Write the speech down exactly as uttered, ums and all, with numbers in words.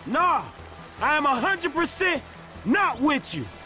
Nah, I am one hundred percent not with you.